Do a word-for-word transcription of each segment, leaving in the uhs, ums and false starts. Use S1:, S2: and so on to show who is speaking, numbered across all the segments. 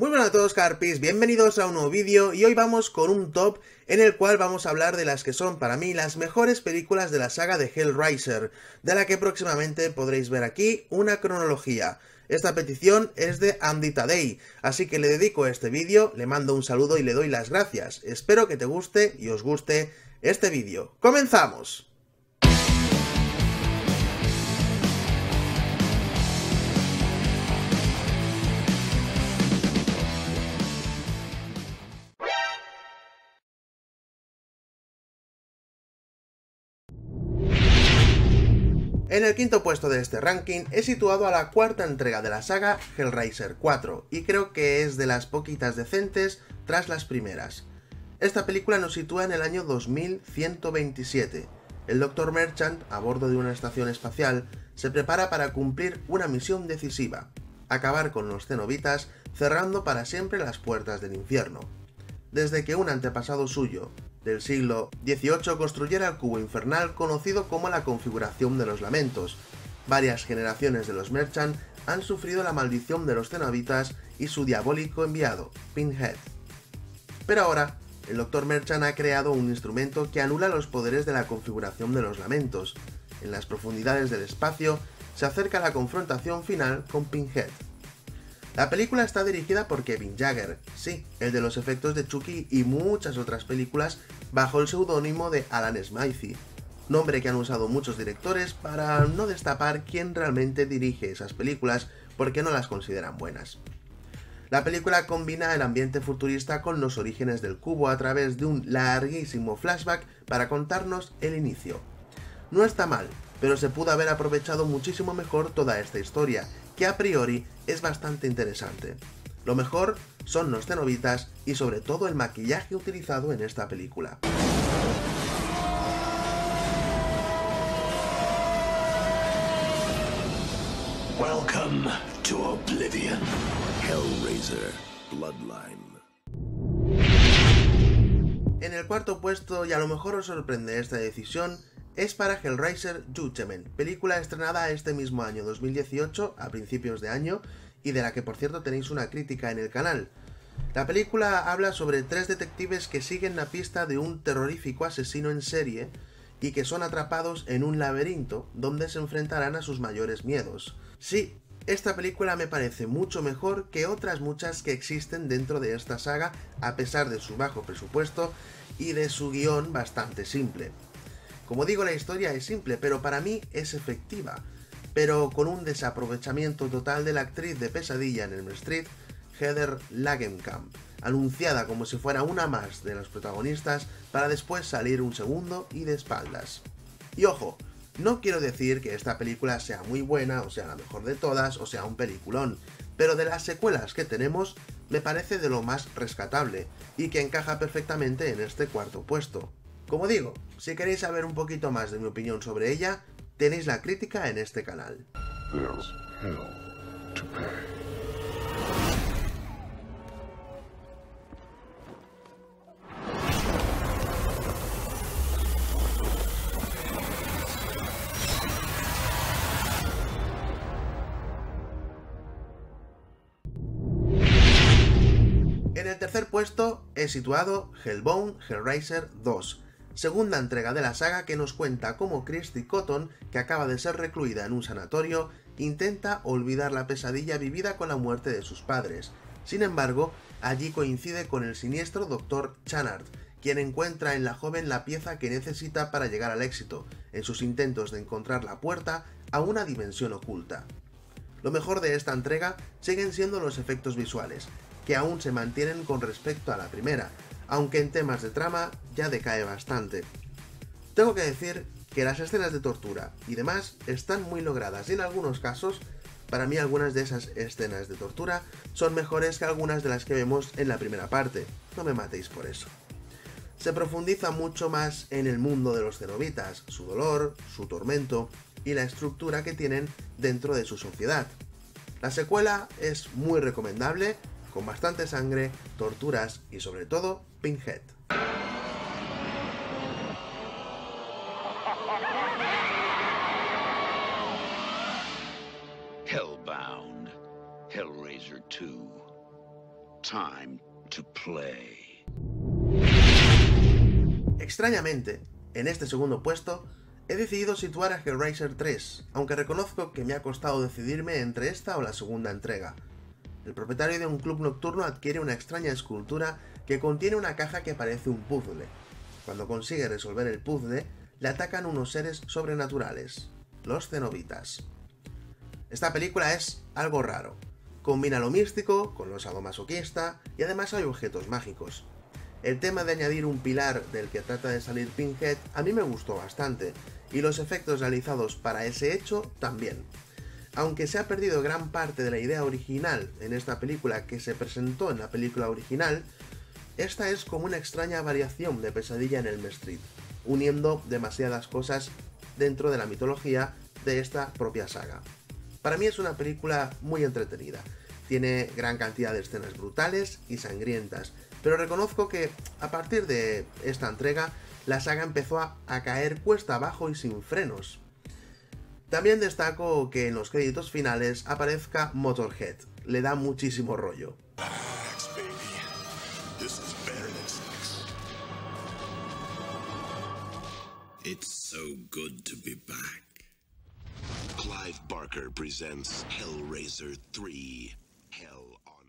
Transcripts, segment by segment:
S1: Muy buenas a todos, Carpis, bienvenidos a un nuevo vídeo y hoy vamos con un top en el cual vamos a hablar de las que son para mí las mejores películas de la saga de Hellraiser, de la que próximamente podréis ver aquí una cronología. Esta petición es de Andy Tadei, así que le dedico este vídeo, le mando un saludo y le doy las gracias. Espero que te guste y os guste este vídeo. ¡Comenzamos! En el quinto puesto de este ranking he situado a la cuarta entrega de la saga Hellraiser cuatro, y creo que es de las poquitas decentes tras las primeras. Esta película nos sitúa en el año dos mil ciento veintisiete. El doctor Merchant, a bordo de una estación espacial, se prepara para cumplir una misión decisiva: acabar con los cenobitas, cerrando para siempre las puertas del infierno. Desde que un antepasado suyo, del siglo dieciocho, construyera el cubo infernal conocido como la Configuración de los Lamentos, varias generaciones de los Merchant han sufrido la maldición de los cenobitas y su diabólico enviado, Pinhead. Pero ahora, el doctor Merchant ha creado un instrumento que anula los poderes de la Configuración de los Lamentos. En las profundidades del espacio se acerca la confrontación final con Pinhead. La película está dirigida por Kevin Jagger, sí, el de los efectos de Chucky y muchas otras películas, bajo el seudónimo de Alan Smythe, nombre que han usado muchos directores para no destapar quién realmente dirige esas películas porque no las consideran buenas. La película combina el ambiente futurista con los orígenes del cubo a través de un larguísimo flashback para contarnos el inicio. No está mal, pero se pudo haber aprovechado muchísimo mejor toda esta historia, que a priori es bastante interesante. Lo mejor son los cenobitas y sobre todo el maquillaje utilizado en esta película.
S2: Welcome to Oblivion. Hellraiser Bloodline.
S1: En el cuarto puesto, y a lo mejor os sorprende esta decisión, es para Hellraiser Judgment, película estrenada este mismo año dos mil dieciocho, a principios de año, y de la que por cierto tenéis una crítica en el canal. La película habla sobre tres detectives que siguen la pista de un terrorífico asesino en serie y que son atrapados en un laberinto donde se enfrentarán a sus mayores miedos. Sí, esta película me parece mucho mejor que otras muchas que existen dentro de esta saga, a pesar de su bajo presupuesto y de su guión bastante simple. Como digo, la historia es simple, pero para mí es efectiva, pero con un desaprovechamiento total de la actriz de Pesadilla en Elm Street, Heather Langenkamp, anunciada como si fuera una más de los protagonistas para después salir un segundo y de espaldas. Y ojo, no quiero decir que esta película sea muy buena, o sea la mejor de todas, o sea un peliculón, pero de las secuelas que tenemos, me parece de lo más rescatable, y que encaja perfectamente en este cuarto puesto. Como digo, si queréis saber un poquito más de mi opinión sobre ella, tenéis la crítica en este canal.
S2: There's hell to pay.
S1: En el tercer puesto he situado Hellbound Hellraiser dos, segunda entrega de la saga que nos cuenta cómo Christy Cotton, que acaba de ser recluida en un sanatorio, intenta olvidar la pesadilla vivida con la muerte de sus padres. Sin embargo, allí coincide con el siniestro doctor Channard, quien encuentra en la joven la pieza que necesita para llegar al éxito, en sus intentos de encontrar la puerta a una dimensión oculta. Lo mejor de esta entrega siguen siendo los efectos visuales, que aún se mantienen con respecto a la primera, aunque en temas de trama ya decae bastante. Tengo que decir que las escenas de tortura y demás están muy logradas y en algunos casos, para mí algunas de esas escenas de tortura son mejores que algunas de las que vemos en la primera parte, no me matéis por eso. Se profundiza mucho más en el mundo de los cenobitas, su dolor, su tormento y la estructura que tienen dentro de su sociedad. La secuela es muy recomendable, con bastante sangre, torturas y sobre todo, Pinhead.
S2: Hellbound Hellraiser two. time to play.
S1: Extrañamente, en este segundo puesto, he decidido situar a Hellraiser tres, aunque reconozco que me ha costado decidirme entre esta o la segunda entrega. El propietario de un club nocturno adquiere una extraña escultura que contiene una caja que parece un puzzle. Cuando consigue resolver el puzzle, le atacan unos seres sobrenaturales, los cenobitas. Esta película es algo raro. Combina lo místico con lo sadomasoquista y además hay objetos mágicos. El tema de añadir un pilar del que trata de salir Pinhead a mí me gustó bastante, y los efectos realizados para ese hecho también. Aunque se ha perdido gran parte de la idea original en esta película que se presentó en la película original, esta es como una extraña variación de Pesadilla en Elm Street, uniendo demasiadas cosas dentro de la mitología de esta propia saga. Para mí es una película muy entretenida, tiene gran cantidad de escenas brutales y sangrientas, pero reconozco que a partir de esta entrega la saga empezó a, a caer cuesta abajo y sin frenos. También destaco que en los créditos finales aparezca Motorhead, le da muchísimo rollo.
S2: It's so good to be back. Clive Barker presents Hellraiser tres, Hell on...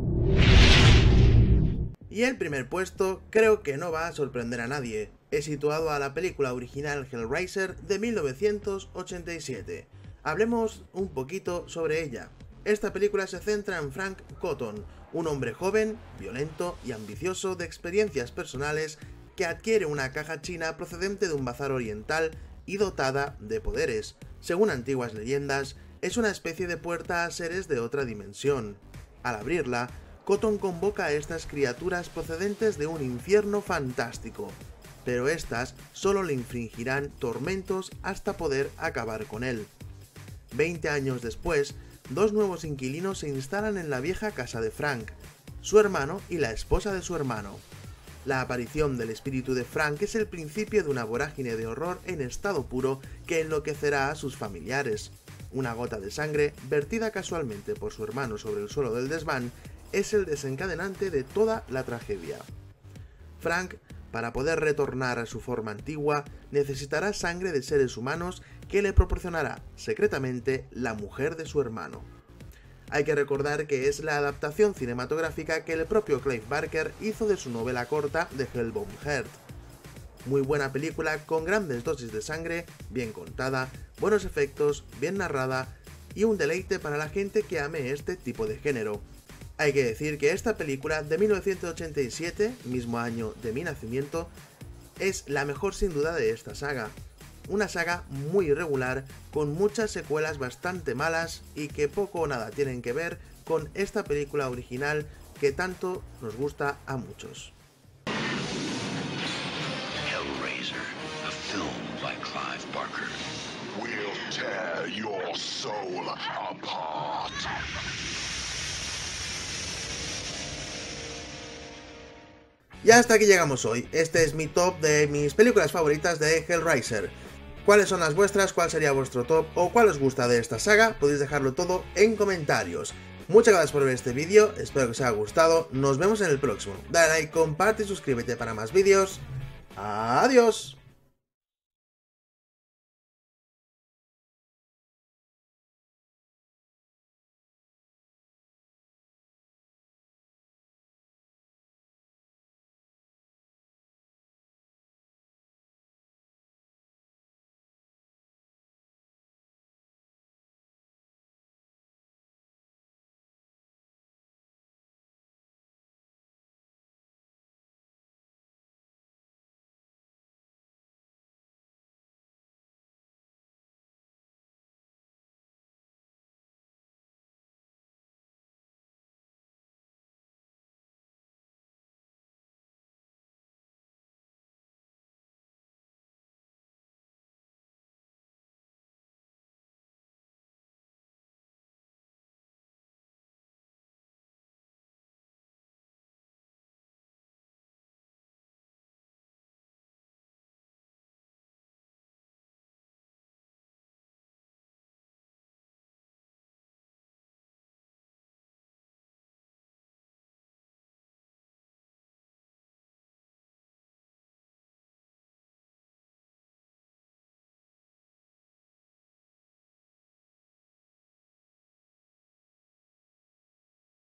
S1: Y el primer puesto creo que no va a sorprender a nadie. He situado a la película original Hellraiser de mil novecientos ochenta y siete. Hablemos un poquito sobre ella. Esta película se centra en Frank Cotton, un hombre joven, violento y ambicioso de experiencias personales que adquiere una caja china procedente de un bazar oriental y dotada de poderes. Según antiguas leyendas, es una especie de puerta a seres de otra dimensión. Al abrirla, Cotton convoca a estas criaturas procedentes de un infierno fantástico, pero estas solo le infligirán tormentos hasta poder acabar con él. Veinte años después, dos nuevos inquilinos se instalan en la vieja casa de Frank, su hermano y la esposa de su hermano. La aparición del espíritu de Frank es el principio de una vorágine de horror en estado puro que enloquecerá a sus familiares. Una gota de sangre, vertida casualmente por su hermano sobre el suelo del desván, es el desencadenante de toda la tragedia. Frank, para poder retornar a su forma antigua, necesitará sangre de seres humanos que le proporcionará secretamente la mujer de su hermano. Hay que recordar que es la adaptación cinematográfica que el propio Clive Barker hizo de su novela corta The Hellbound Heart. Muy buena película con grandes dosis de sangre, bien contada, buenos efectos, bien narrada y un deleite para la gente que ame este tipo de género. Hay que decir que esta película de mil novecientos ochenta y siete, mismo año de mi nacimiento, es la mejor sin duda de esta saga. Una saga muy irregular, con muchas secuelas bastante malas y que poco o nada tienen que ver con esta película original que tanto nos gusta a muchos.
S2: Hellraiser, a film by Clive Barker. We'll tear your soul apart.
S1: Y hasta aquí llegamos hoy. Este es mi top de mis películas favoritas de Hellraiser. ¿Cuáles son las vuestras? ¿Cuál sería vuestro top? ¿O cuál os gusta de esta saga? Podéis dejarlo todo en comentarios. Muchas gracias por ver este vídeo, espero que os haya gustado. Nos vemos en el próximo. Dale like, comparte y suscríbete para más vídeos. ¡Adiós!